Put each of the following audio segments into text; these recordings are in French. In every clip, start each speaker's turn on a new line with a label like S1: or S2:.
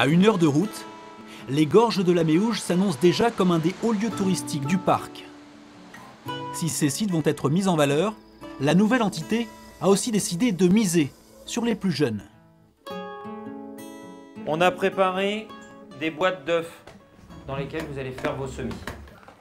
S1: À 1 heure de route, les gorges de la Méouge s'annoncent déjà comme un des hauts lieux touristiques du parc. Si ces sites vont être mis en valeur, la nouvelle entité a aussi décidé de miser sur les plus jeunes.
S2: On a préparé des boîtes d'œufs dans lesquelles vous allez faire vos semis. D'accord ?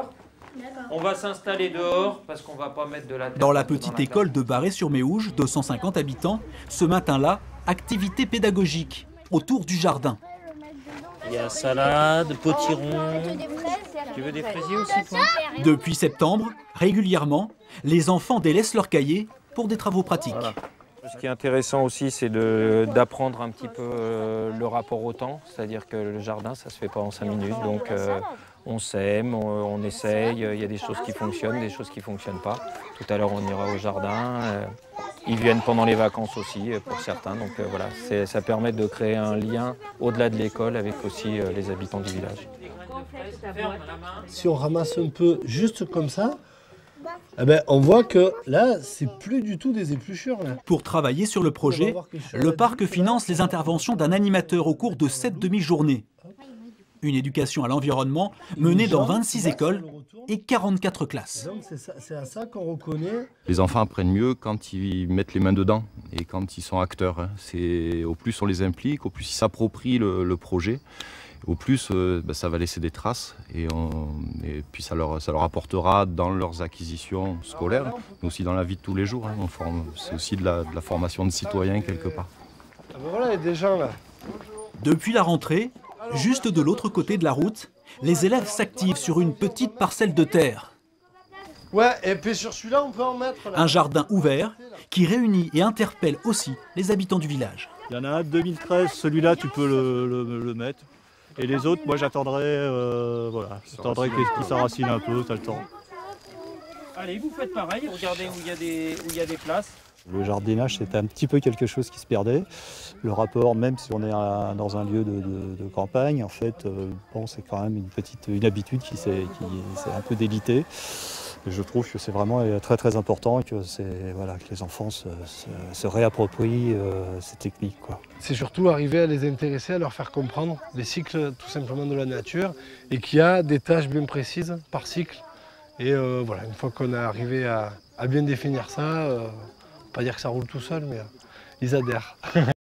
S2: On va s'installer dehors parce qu'on ne va pas mettre de la terre.
S1: Dans la petite école de Barré-sur-Méouge, 250 habitants, ce matin-là, activité pédagogique autour du jardin.
S2: Il y a salade, potiron. Tu veux des fraisiers aussi, toi ?
S1: Depuis septembre, régulièrement, les enfants délaissent leurs cahiers pour des travaux pratiques.
S2: Voilà. Ce qui est intéressant aussi, c'est d'apprendre un petit peu le rapport au temps. C'est-à-dire que le jardin, ça ne se fait pas en 5 minutes. Donc on sème, on essaye. Il y a des choses qui fonctionnent, des choses qui ne fonctionnent pas. Tout à l'heure, on ira au jardin. Ils viennent pendant les vacances aussi, pour certains. Donc voilà, ça permet de créer un lien au-delà de l'école avec aussi les habitants du village.
S3: Si on ramasse un peu juste comme ça, eh ben, on voit que là, c'est plus du tout des épluchures. Là.
S1: Pour travailler sur le projet, le parc finance les interventions d'un animateur au cours de 7 demi-journées. Une éducation à l'environnement menée dans 26 écoles et 44 classes.
S3: C'est à ça qu'on reconnaît.
S4: Les enfants apprennent mieux quand ils mettent les mains dedans et quand ils sont acteurs. Au plus on les implique, au plus ils s'approprient le projet. Au plus, ça va laisser des traces et puis ça leur apportera dans leurs acquisitions scolaires, mais aussi dans la vie de tous les jours. C'est aussi de la formation de citoyens quelque part.
S3: Ah ben voilà, il y a des gens là.
S1: Depuis la rentrée, juste de l'autre côté de la route, les élèves s'activent sur une petite parcelle de terre.
S3: Ouais, et puis sur celui-là, on peut en mettre. Là.
S1: Un jardin ouvert qui réunit et interpelle aussi les habitants du village.
S5: Il y en a un de 2013, celui-là tu peux le mettre. Et les autres, moi j'attendrai qu'ils s'enracinent un peu, t'as le temps.
S2: Allez, vous faites pareil, regardez où il y a des places.
S5: Le jardinage, c'était un petit peu quelque chose qui se perdait. Le rapport, même si on est dans un lieu de campagne, en fait, c'est quand même une habitude qui s'est un peu délitée. Et je trouve que c'est vraiment très très important et que les enfants se réapproprient ces techniques, quoi.
S3: C'est surtout arriver à les intéresser, à leur faire comprendre les cycles tout simplement de la nature et qu'il y a des tâches bien précises par cycle. Et voilà, une fois qu'on est arrivé à bien définir ça, pas dire que ça roule tout seul, mais ils adhèrent.